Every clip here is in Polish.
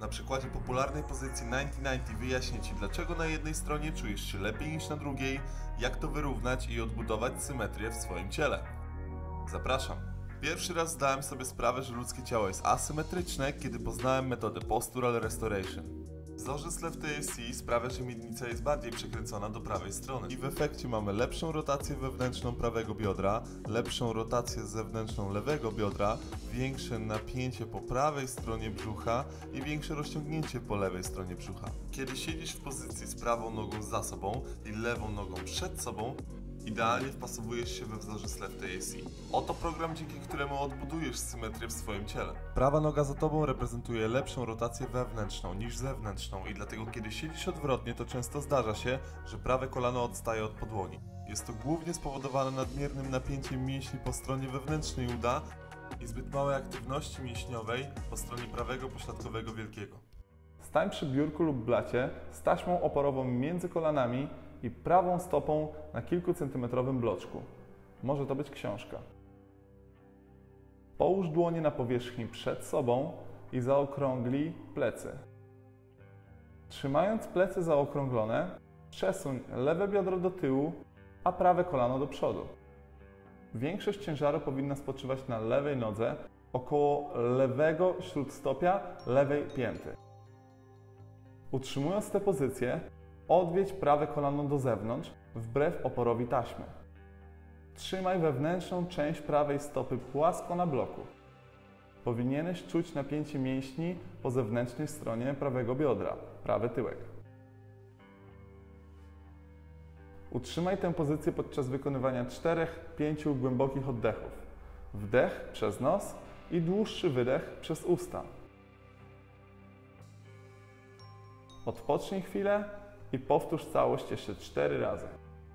Na przykładzie popularnej pozycji 90-90 wyjaśnię Ci, dlaczego na jednej stronie czujesz się lepiej niż na drugiej, jak to wyrównać i odbudować symetrię w swoim ciele. Zapraszam! Pierwszy raz zdałem sobie sprawę, że ludzkie ciało jest asymetryczne, kiedy poznałem metodę Postural Restoration. Wzorzec Left ASC sprawia, że miednica jest bardziej przekręcona do prawej strony i w efekcie mamy lepszą rotację wewnętrzną prawego biodra, lepszą rotację zewnętrzną lewego biodra, większe napięcie po prawej stronie brzucha i większe rozciągnięcie po lewej stronie brzucha. Kiedy siedzisz w pozycji z prawą nogą za sobą i lewą nogą przed sobą, idealnie wpasowujesz się we wzorzec Left ASC. Oto program, dzięki któremu odbudujesz symetrię w swoim ciele. Prawa noga za tobą reprezentuje lepszą rotację wewnętrzną niż zewnętrzną i dlatego kiedy siedzisz odwrotnie, to często zdarza się, że prawe kolano odstaje od podłogi. Jest to głównie spowodowane nadmiernym napięciem mięśni po stronie wewnętrznej uda i zbyt małej aktywności mięśniowej po stronie prawego pośladkowego wielkiego. Stań przy biurku lub blacie z taśmą oporową między kolanami i prawą stopą na kilkucentymetrowym bloczku. Może to być książka. Połóż dłonie na powierzchni przed sobą i zaokrąglij plecy. Trzymając plecy zaokrąglone, przesuń lewe biodro do tyłu, a prawe kolano do przodu. Większość ciężaru powinna spoczywać na lewej nodze, około lewego śródstopia lewej pięty. Utrzymując tę pozycję, odwiedź prawe kolano do zewnątrz, wbrew oporowi taśmy. Trzymaj wewnętrzną część prawej stopy płasko na bloku. Powinieneś czuć napięcie mięśni po zewnętrznej stronie prawego biodra, prawy tyłek. Utrzymaj tę pozycję podczas wykonywania 4-5 głębokich oddechów. Wdech przez nos i dłuższy wydech przez usta. Odpocznij chwilę i powtórz całość jeszcze 4 razy.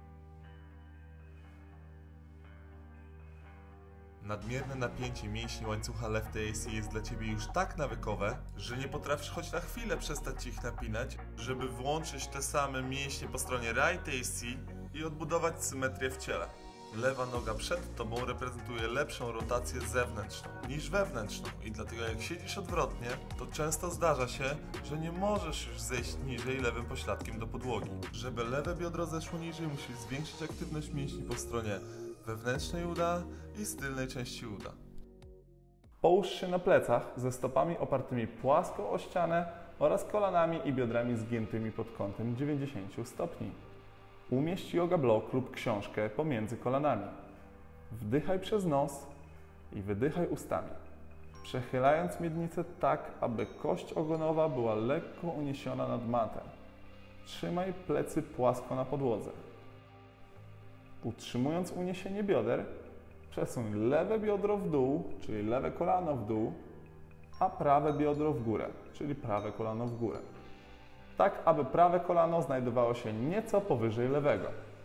Nadmierne napięcie mięśni łańcucha Left ASC jest dla Ciebie już tak nawykowe, że nie potrafisz choć na chwilę przestać ich napinać, żeby włączyć te same mięśnie po stronie Right ASC i odbudować symetrię w ciele. Lewa noga przed Tobą reprezentuje lepszą rotację zewnętrzną niż wewnętrzną i dlatego jak siedzisz odwrotnie, to często zdarza się, że nie możesz już zejść niżej lewym pośladkiem do podłogi. Żeby lewe biodro zeszło niżej, musisz zwiększyć aktywność mięśni po stronie wewnętrznej uda i z tylnej części uda. Połóż się na plecach ze stopami opartymi płasko o ścianę oraz kolanami i biodrami zgiętymi pod kątem 90 stopni. Umieść yoga block lub książkę pomiędzy kolanami. Wdychaj przez nos i wydychaj ustami, przechylając miednicę tak, aby kość ogonowa była lekko uniesiona nad matę. Trzymaj plecy płasko na podłodze. Utrzymując uniesienie bioder, przesuń lewe biodro w dół, czyli lewe kolano w dół, a prawe biodro w górę, czyli prawe kolano w górę. Tak, aby prawe kolano znajdowało się nieco powyżej lewego.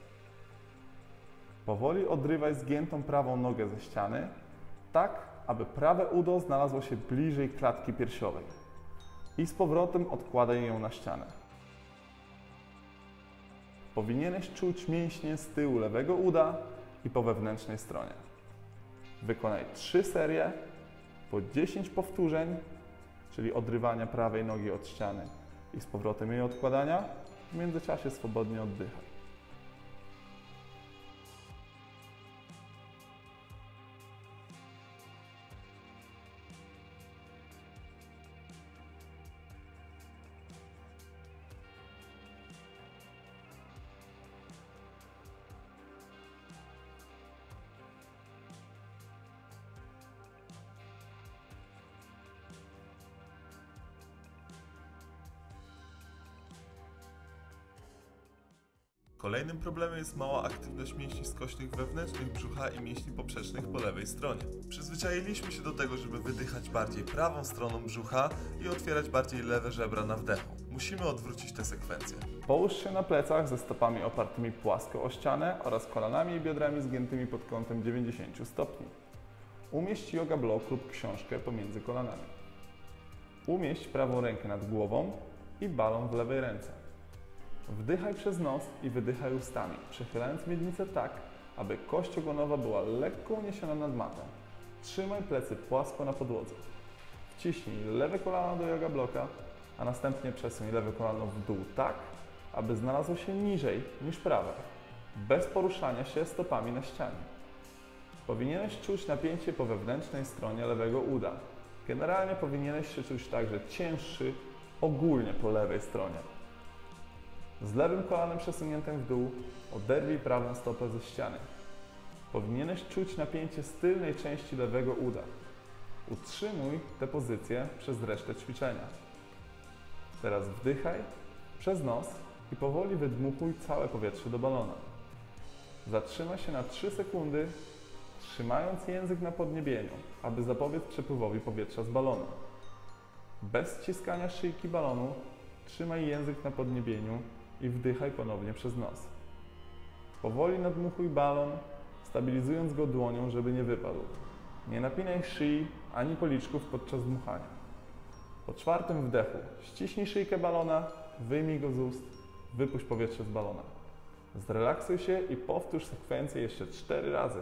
Powoli odrywaj zgiętą prawą nogę ze ściany, tak, aby prawe udo znalazło się bliżej klatki piersiowej. I z powrotem odkładaj ją na ścianę. Powinieneś czuć mięśnie z tyłu lewego uda i po wewnętrznej stronie. Wykonaj 3 serie po 10 powtórzeń, czyli odrywania prawej nogi od ściany i z powrotem jej odkładania, w międzyczasie swobodnie oddychaj. Kolejnym problemem jest mała aktywność mięśni skośnych wewnętrznych brzucha i mięśni poprzecznych po lewej stronie. Przyzwyczailiśmy się do tego, żeby wydychać bardziej prawą stroną brzucha i otwierać bardziej lewe żebra na wdechu. Musimy odwrócić tę sekwencję. Połóż się na plecach ze stopami opartymi płasko o ścianę oraz kolanami i biodrami zgiętymi pod kątem 90 stopni. Umieść yoga block lub książkę pomiędzy kolanami. Umieść prawą rękę nad głową i balon w lewej ręce. Wdychaj przez nos i wydychaj ustami, przechylając miednicę tak, aby kość ogonowa była lekko uniesiona nad matę. Trzymaj plecy płasko na podłodze. Wciśnij lewe kolano do yoga bloka a następnie przesuń lewe kolano w dół tak, aby znalazło się niżej niż prawe, bez poruszania się stopami na ścianie. Powinieneś czuć napięcie po wewnętrznej stronie lewego uda. Generalnie powinieneś się czuć także cięższy ogólnie po lewej stronie. Z lewym kolanem przesuniętym w dół oderwij prawą stopę ze ściany. Powinieneś czuć napięcie z tylnej części lewego uda. Utrzymuj tę pozycję przez resztę ćwiczenia. Teraz wdychaj przez nos i powoli wydmuchuj całe powietrze do balona. Zatrzymaj się na 3 sekundy, trzymając język na podniebieniu, aby zapobiec przepływowi powietrza z balonu. Bez ściskania szyjki balonu trzymaj język na podniebieniu i wdychaj ponownie przez nos. Powoli nadmuchuj balon, stabilizując go dłonią, żeby nie wypadł. Nie napinaj szyi ani policzków podczas dmuchania. Po 4. wdechu ściśnij szyjkę balona, wyjmij go z ust, wypuść powietrze z balona. Zrelaksuj się i powtórz sekwencję jeszcze 4 razy.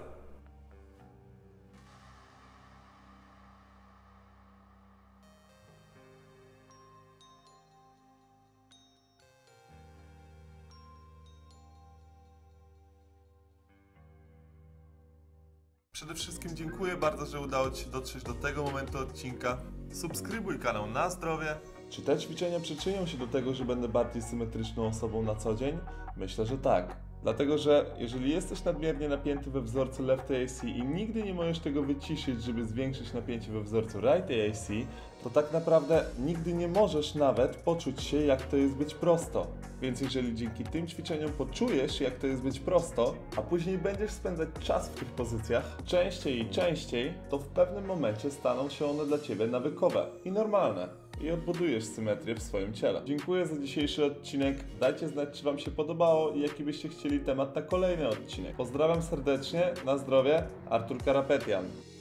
Przede wszystkim dziękuję bardzo, że udało Ci się dotrzeć do tego momentu odcinka. Subskrybuj kanał Na Zdrowie. Czy te ćwiczenia przyczynią się do tego, że będę bardziej symetryczną osobą na co dzień? Myślę, że tak. Dlatego, że jeżeli jesteś nadmiernie napięty we wzorcu Left AC i nigdy nie możesz tego wyciszyć, żeby zwiększyć napięcie we wzorcu Right AC, to tak naprawdę nigdy nie możesz nawet poczuć się, jak to jest być prosto. Więc jeżeli dzięki tym ćwiczeniom poczujesz, jak to jest być prosto, a później będziesz spędzać czas w tych pozycjach częściej i częściej, to w pewnym momencie staną się one dla Ciebie nawykowe i normalne. I odbudujesz symetrię w swoim ciele. Dziękuję za dzisiejszy odcinek. Dajcie znać, czy Wam się podobało i jaki byście chcieli temat na kolejny odcinek. Pozdrawiam serdecznie, na zdrowie, Artur Karapetian.